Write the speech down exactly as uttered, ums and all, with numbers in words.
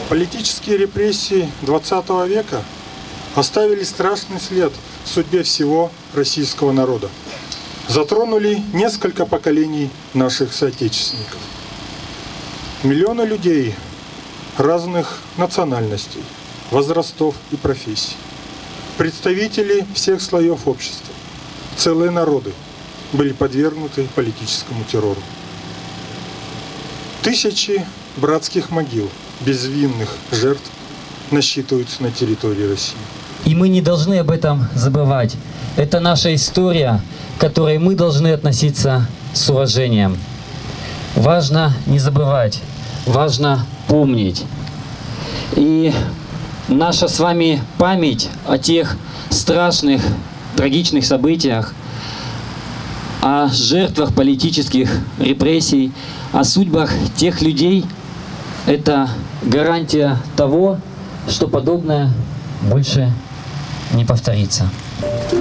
Политические репрессии двадцатого века оставили страшный след в судьбе всего российского народа. Затронули несколько поколений наших соотечественников. Миллионы людей разных национальностей, возрастов и профессий, представители всех слоев общества, целые народы были подвергнуты политическому террору. Тысячи братских могил безвинных жертв насчитываются на территории России. И мы не должны об этом забывать. Это наша история, к которой мы должны относиться с уважением. Важно не забывать, важно помнить. И наша с вами память о тех страшных, трагичных событиях, о жертвах политических репрессий, о судьбах тех людей – это гарантия того, что подобное больше не повторится.